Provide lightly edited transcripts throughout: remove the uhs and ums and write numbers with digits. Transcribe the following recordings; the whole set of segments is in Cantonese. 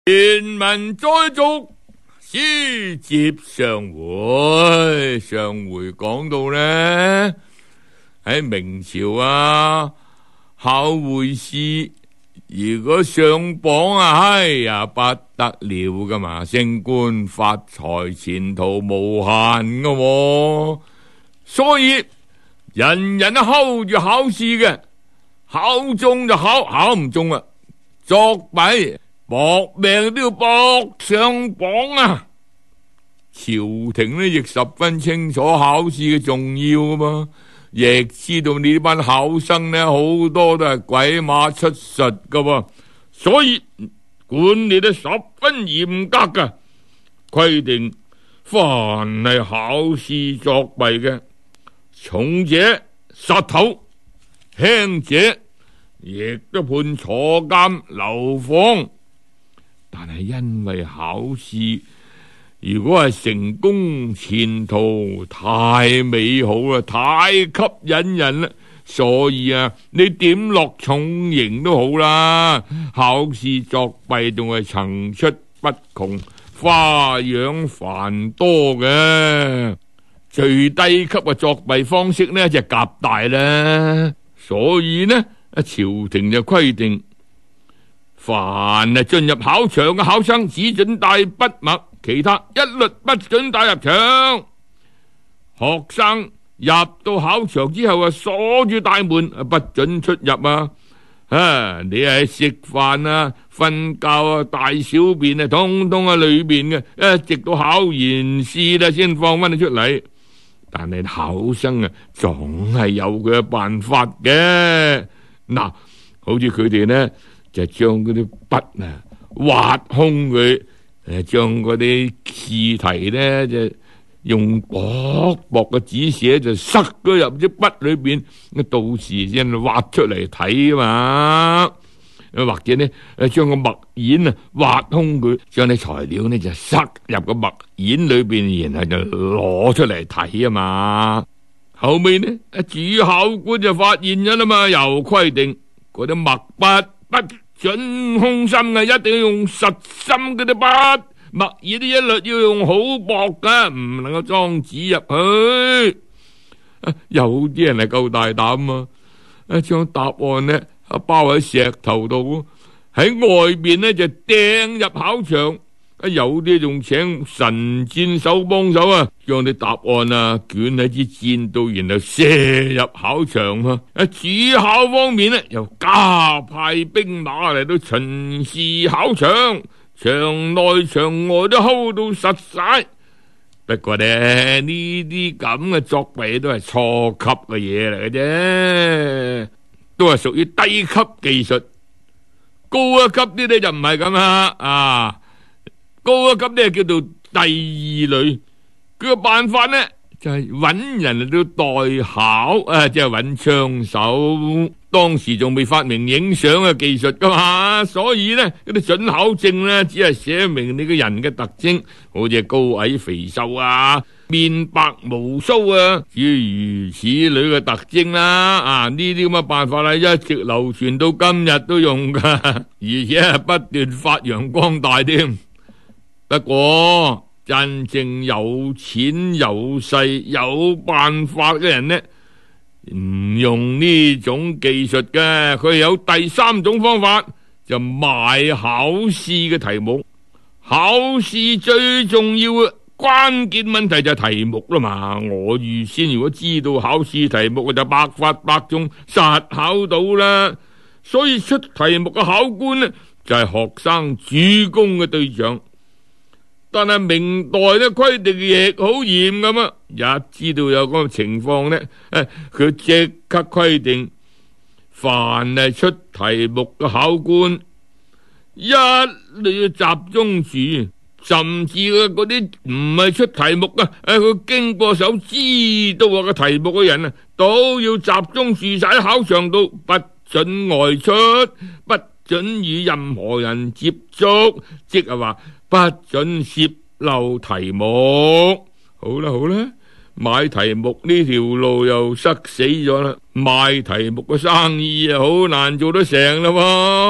前文再續，書接上回。上回講到呢，喺明朝啊，考會試如果上榜啊，哎呀不得了噶嘛，升官發財，前途無限噶喎。所以人人都睺住考試嘅，考中就考，考唔中啊作弊，搏命都要搏上榜啊！朝廷呢亦十分清楚考試嘅重要噶嘛，亦知道你呢班考生呢好多都係鬼馬出實噶喎，所以管理得十分嚴格噶，規定凡係考試作弊嘅，重者殺頭，輕者亦都判坐監流放。但係因為考試如果係成功，前途太美好啦，太吸引人啦，所以啊，你點落重刑都好啦。考試作弊仲係層出不窮，花樣繁多嘅。最低級嘅作弊方式呢，就係夾帶啦。所以呢，朝廷就規定，凡係進入考場嘅考生，只准帶筆墨，其他一律不准帶入場。學生入到考場之後啊，鎖住大門，不准出入啊！你係食飯啊、瞓覺啊、大小便啊，通通喺裏邊嘅，直到考完試啦，先放翻你出嚟。但係考生啊，總係有佢嘅辦法嘅。嗱，好似佢哋呢，就將嗰啲筆啊挖空佢，將嗰啲試題呢，就用薄薄嘅紙寫就塞咗入啲筆裏邊，到時先挖出嚟睇啊嘛。或者呢，將個墨硯啊挖空佢，將啲材料呢就塞入個墨硯裏邊，然後就攞出嚟睇啊嘛。後尾呢，主考官就發現咗啦嘛，又規定嗰啲墨筆不准空心嘅，一定要用實心嗰啲筆，墨硯啲一律要用好薄噶，唔能夠裝紙入去。有啲人係夠大膽啊，將答案呢包喺石頭度，喺外邊呢就掟入考場。有啲仲請神箭手幫手啊，將啲答案啊捲喺支箭度，然後射入考場啊。主考方面呢，又加派兵馬嚟到巡視考場，場內場外都 hold 到實晒。不過呢啲咁嘅作弊都係初級嘅嘢嚟嘅啫，都係屬於低級技術。高一級啲呢就唔係咁啊。高一級呢叫做第二類，佢個辦法呢就係揾人嚟到代考，即係揾槍手。當時仲未發明影相嘅技術噶嘛，所以呢嗰啲准考證呢只係寫明你個人嘅特徵，好似高矮肥瘦啊、面白無鬚啊，諸如此類嘅特徵啦。呢啲咁嘅辦法啦，一直流傳到今日都用噶，而且係不斷發揚光大添。不過真正有錢有勢有辦法嘅人呢，唔用呢種技術嘅，佢有第三種方法，就賣考試嘅題目。考試最重要嘅關鍵問題就係題目啦嘛，我預先如果知道考試題目，就百發百中，實考到啦。所以出題目嘅考官呢，就係學生主攻嘅對象。但係明代呢規定亦好嚴咁啊！一知道有咁嘅情況呢，佢即刻規定，凡係出題目嘅考官，一律要集中住，甚至嗰啲唔係出題目啊，佢經過手知道個題目嘅人啊，都要集中住晒喺考場度，不准外出，不准與任何人接觸，即係話不准洩漏題目。好啦好啦，買題目呢條路又塞死咗啦，賣題目嘅生意啊好難做得成啦喎。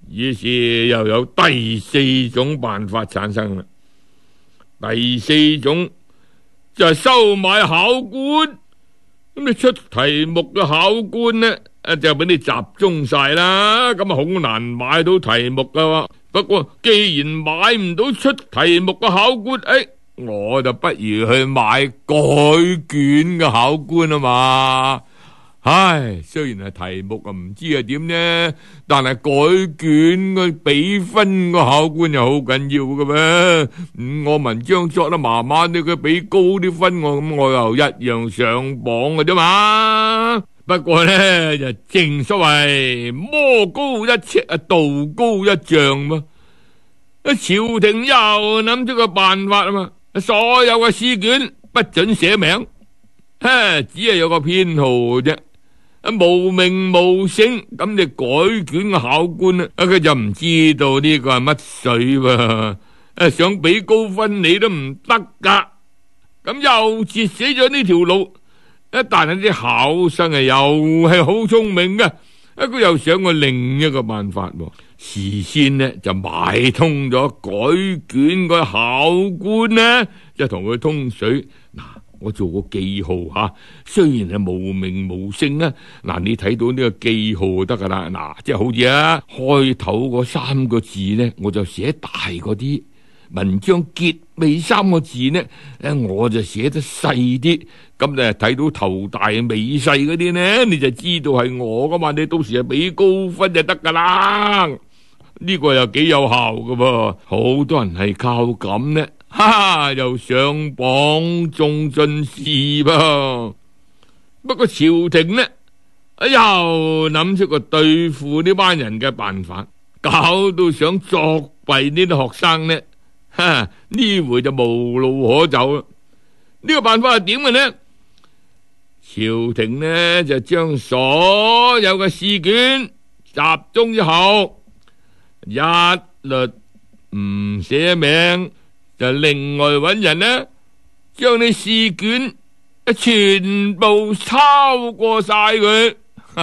於是又有第四種辦法產生啦。第四種就係收買考官，咁你出題目嘅考官呢，就俾你集中晒啦，咁啊好難買到題目噶。不過既然買唔到出題目嘅考官，我就不如去買改卷嘅考官啊嘛。唉，雖然係題目啊唔知係點呢，但係改卷嘅比分個考官又好緊要嘅咩？我文章作得麻麻啲，佢俾高啲分我，咁我又一樣上榜嘅啫嘛。不過呢，就正所謂魔高一尺啊，道高一丈嘛。朝廷又諗咗個辦法啊嘛，所有嘅試卷不准寫名，只係有個編號啫。無名無姓，咁你改卷嘅考官咧，佢就唔知道呢個係乜水喎，想俾高分你都唔得噶，咁又截死咗呢條路。但係啲考生又係好聰明嘅，佢又想過另一個辦法，事先呢就買通咗改卷個考官呢，就同佢通水。我做個記號吓，雖然係無名無姓啊，你睇到呢個記號就得噶啦。即係好似開頭嗰3個字呢，我就寫大嗰啲；文章結尾3個字呢，我就寫得細啲。咁你睇到頭大尾細嗰啲呢，你就知道係我噶嘛。你到時係俾高分就得噶啦。呢個又幾有效噶噃，好多人係靠咁呢。又上榜中進士噃。不過朝廷呢，又諗出個對付呢班人嘅辦法，搞到想作弊呢啲學生呢，呢回就無路可走啦。呢個辦法係點嘅呢？朝廷呢就將所有嘅試卷集中之後，一律唔寫名，就另外揾人呢，將你試卷全部抄過晒佢。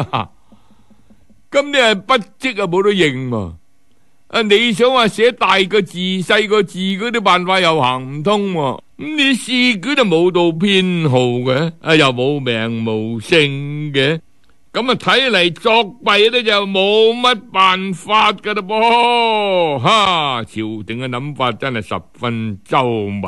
咁你係筆跡冇得認嘛？你想話寫大個字細個字嗰啲辦法又行唔通，咁你試卷就冇到編號嘅，又冇名無姓嘅，咁睇嚟作弊咧就冇乜辦法噶啦噃。朝廷嘅諗法真係十分周密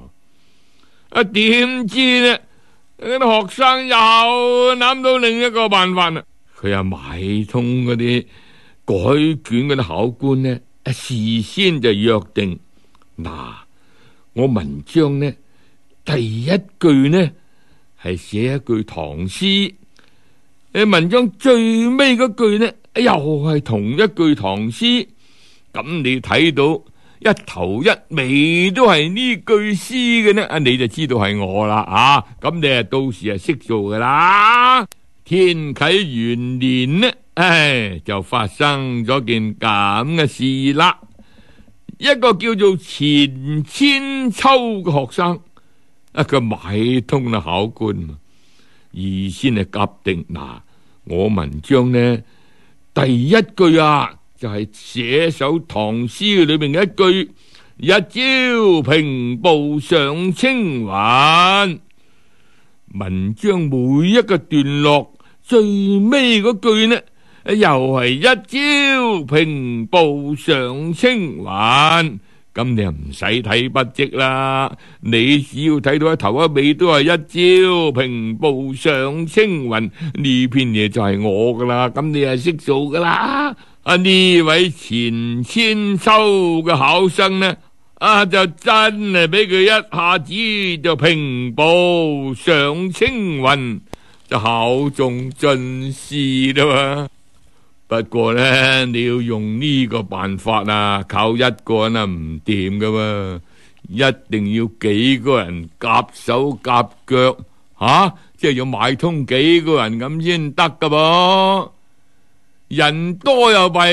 點知呢啲學生又諗到另一個辦法啦。佢又買通嗰啲改卷嗰啲考官呢，事先就約定，我文章呢第一句呢係寫一句唐詩，文章最尾嗰句呢又係同一句唐詩。咁你睇到一頭一尾都係呢句詩嘅呢，你就知道係我啦。咁你到時係識做噶啦。天啟元年呢，就發生咗件咁嘅事啦。一個叫做錢千秋嘅學生，佢買通啦考官，而先係夾定我文章呢第一句就係寫首唐詩裏面嘅一句：日照平步上青雲。文章每一個段落最尾嗰句呢，又係一朝平步上青雲。咁你又唔使睇筆跡啦，你只要睇到一頭一尾都係一朝平步上青雲，呢篇嘢就係我噶啦。咁你係識做噶啦。呢位錢千秋嘅考生呢，就真係俾佢一下子就平步上青雲，就考中進士啦嘛。不過呢，你要用呢個辦法靠一個人唔掂噶嘛，一定要幾個人夾手夾腳，即係要買通幾個人咁先得噶噃。人多又弊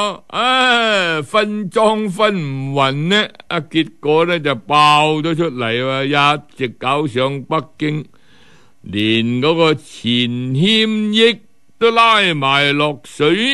分贓分唔匀呢，結果呢就爆咗出嚟，一直搞上北京，連嗰個錢謙益都拉埋落水，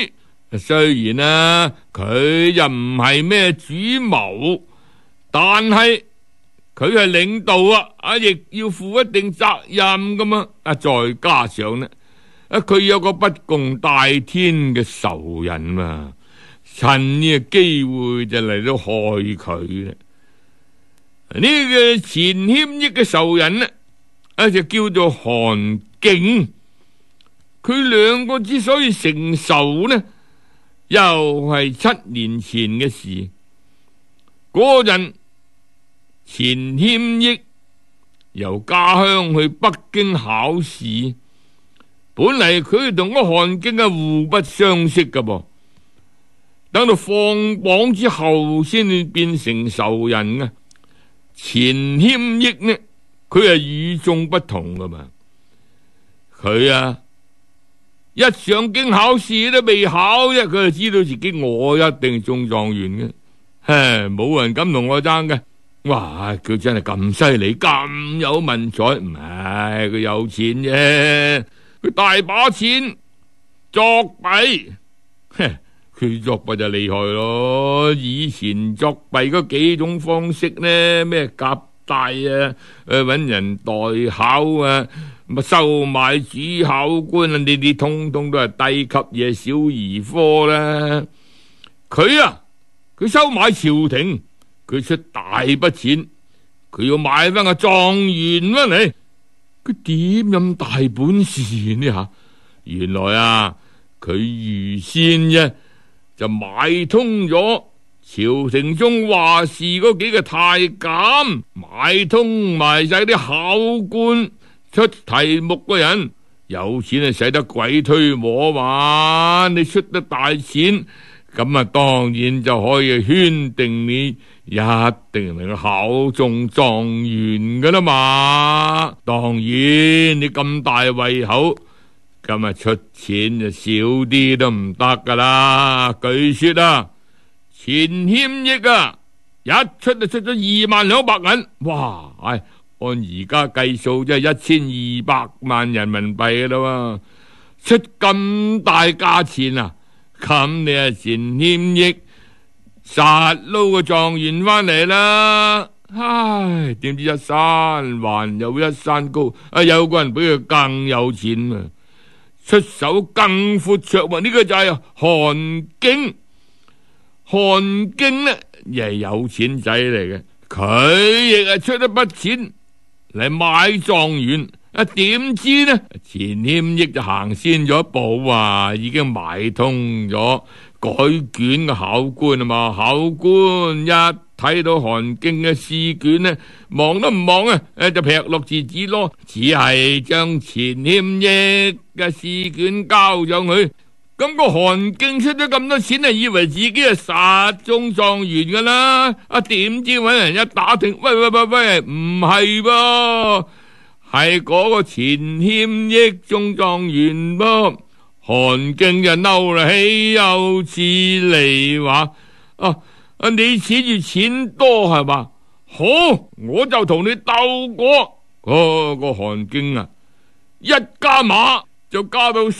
雖然啊，佢又唔係咩主謀，但係佢係領導啊，亦要負一定責任噶嘛。再加上呢，佢有個不共戴天嘅仇人嘛，趁呢個機會就嚟到害佢啦。呢個錢謙益嘅仇人呢，就叫做韓景。佢兩個之所以成仇呢，又係7年前嘅事。嗰陣錢謙益由家鄉去北京考試，本嚟佢同個韓景互不相識噶噃，等到放榜之後先至變成仇人啊。錢謙益呢，佢係與眾不同噶嘛，佢一上京考試都未考啫，佢就知道自己我一定中狀元嘅，冇人敢同我爭嘅。哇！佢真係咁犀利，咁有文采，唔係佢有錢啫，佢大把錢作弊，佢作弊就厲害咯。以前作弊嗰幾種方式呢，咩夾帶啊，搵人代考啊，收買主考官啊，呢啲通通都係低級嘢，小兒科啦。佢收買朝廷，佢出大筆錢，佢要買翻個狀元翻嚟，佢點咁大本事呢吓？原來佢預先就買通咗朝廷中話事嗰幾個太監，買通埋晒啲考官，出題目嘅人，有錢使得鬼推磨嘛，你出得大錢，咁當然就可以圈定你一定能夠考中狀元噶啦嘛。當然你咁大胃口，咁出錢就少啲都唔得噶啦。據說錢謙益一出就出咗220,200銀，哇！按而家計數即係1200萬人民幣噶啦，出咁大價錢咁你錢謙益實撈個狀元翻嚟啦。唉，點知一山還有一山高，有個人比佢更有錢出手更闊綽。呢個就係韓景。韓景呢，亦係有錢仔嚟嘅，佢亦係出一筆錢嚟買狀元。點知呢，錢謙益就行先咗一步，已經買通咗改卷嘅考官嘛。考官一睇到韓景嘅試卷呢，望都唔望就劈落字紙咯，只係將錢謙益嘅試卷交上去。咁個韓景出咗咁多錢，以為自己係實中狀元噶啦。點知搵人一打聽，喂，唔係噃，係嗰個錢謙益中狀元噃。韓景就嬲啦，豈有此理話！你恃住錢多係嘛？好，我就同你鬥過。個韓景一加碼就加到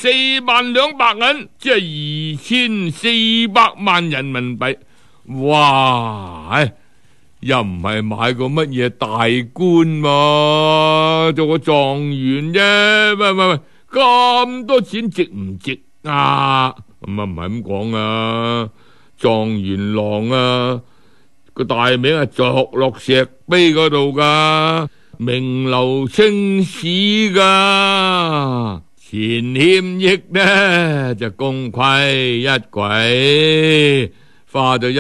420,200銀，即係2400萬人民幣。哇！又唔係買個乜嘢大官嘛，做個狀元啫。喂，咁多錢值唔值啊？咁唔係咁講狀元郎個大名係鑿落石碑嗰度噶，名留青史噶。錢謙益呢就功虧一簣，花咗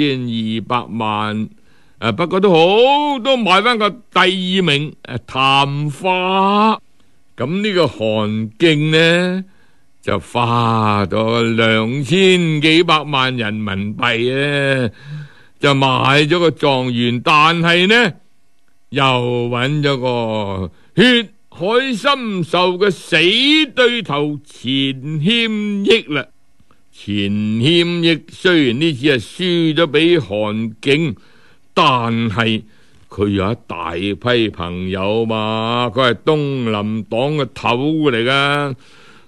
1200萬，不過都好，都買翻個第2名探花。咁呢個韓景呢就花咗2000幾百萬人民幣就買咗個狀元，但係呢又揾咗個血海深仇嘅死對頭錢謙益啦。錢謙益雖然呢次係輸咗俾韓景，但係佢有一大批朋友嘛，佢係東林黨嘅頭嚟噶。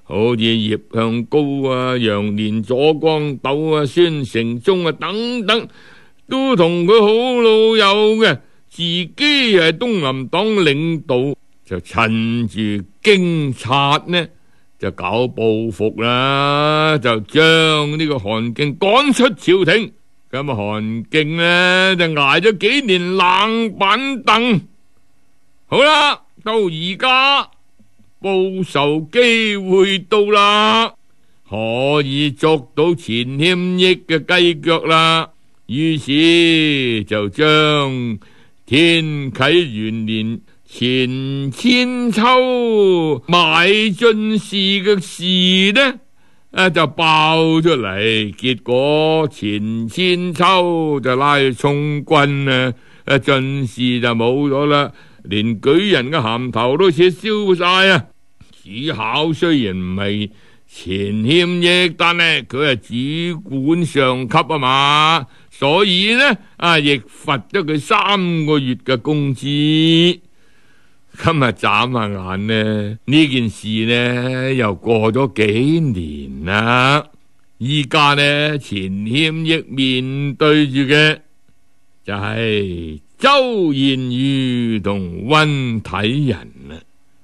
好似葉向高啊、楊連、左光斗啊、孫承宗啊等等，都同佢好老友嘅，自己係東林黨領導，就趁住驚察呢，就搞報復啦，就將呢個韓敬趕出朝廷。咁啊，韓敬呢就挨咗幾年冷板凳。好啦，到而家報仇機會到啦，可以捉到錢謙益嘅雞腳啦。於是就將天啟元年錢千秋買進士嘅事呢，就爆出嚟，結果錢千秋就拉去充軍啊，進士就冇咗啦，連舉人嘅銜頭都撤銷晒啊！主考雖然唔係錢謙益，但係佢係主管上級啊嘛，所以呢亦罰咗佢3個月嘅工資。今日眨下眼呢件事呢又過咗幾年啦。依家呢錢謙益面對住嘅就係周賢瑜同溫體仁啦。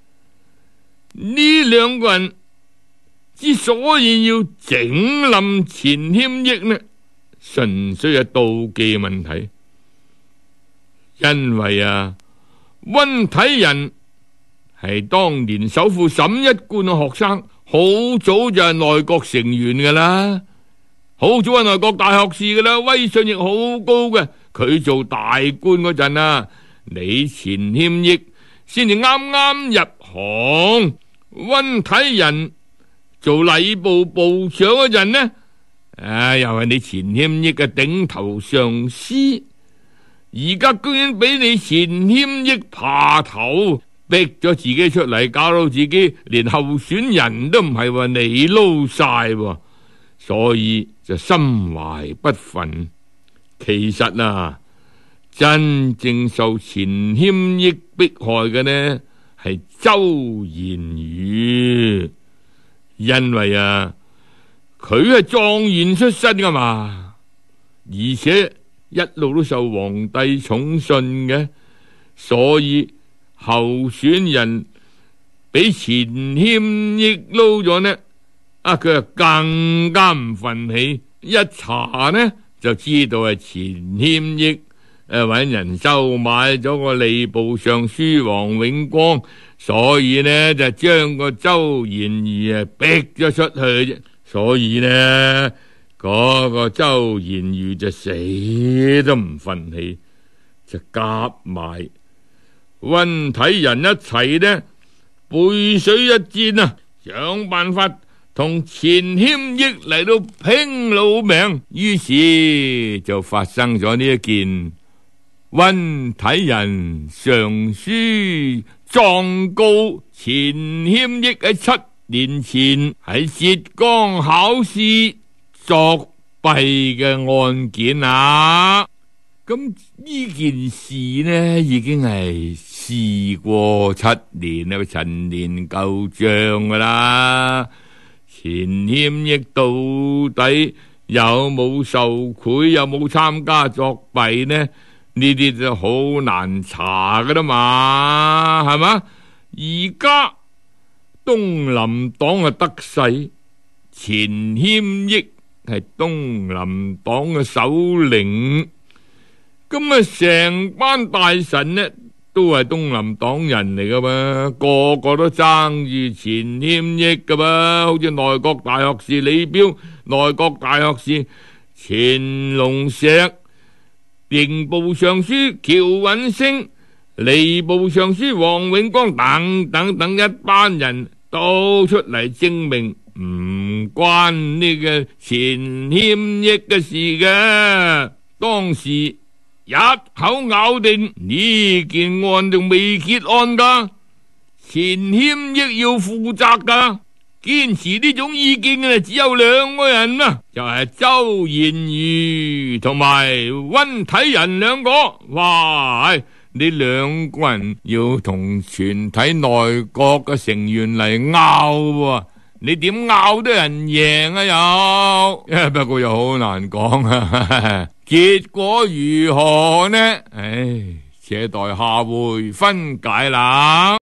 呢兩個人之所以要整冧錢謙益呢，純粹係妒忌問題。因為溫體仁係當年首副審一官嘅學生，好早就係內閣成員噶啦，好早係內閣大學士噶啦，威信亦好高嘅。佢做大官嗰陣你錢謙益先至啱啱入行，溫體仁做禮部部長嗰陣呢，又係你錢謙益嘅頂頭上司。而家居然俾你錢謙益爬頭，逼咗自己出嚟，搞到自己連候選人都唔係話你撈晒，所以就心懷不忿。其實真正受錢謙益迫害嘅呢係周賢瑜，因為佢係狀元出身噶嘛，而且一路都受皇帝寵信嘅，所以候選人俾錢謙益撈咗呢，佢就更加唔忿氣。一查呢就知道係錢謙益搵人收買咗個吏部尚書黃永光，所以呢就將個周賢瑜逼咗出去啫。所以呢嗰個周賢瑜就死都唔忿氣，就夾埋溫體仁一齊呢背水一戰想辦法同錢謙益嚟到拼老命。於是就發生咗呢一件溫體仁上書狀告錢謙益喺7年前喺浙江考試作弊嘅案件咁呢件事呢已經係事過7年啦，陳年舊賬噶啦。錢謙益到底有冇受賄，有冇參加作弊呢？呢啲就好難查噶啦嘛，係嘛？而家東林黨得勢，錢謙益係東林黨嘅首領，咁成班大臣呢都係東林黨人嚟噶嘛，個個都爭住錢謙益噶嘛，好似內閣大學士李彪、內閣大學士錢龍石、刑部尚書喬允升、吏部尚書黃永光等等等一班人都出嚟證明唔關呢個錢謙益嘅事嘅。當時一口咬定呢件案仲未結案噶，錢謙益要負責噶。堅持呢種意見嘅只有2個人就係周賢瑜同埋溫體仁2個。哇！呢2個人要同全體內閣嘅成員嚟拗， 你點拗都人贏啊又，不過又好難講啊，結果如何呢？唉，且待下回分解啦。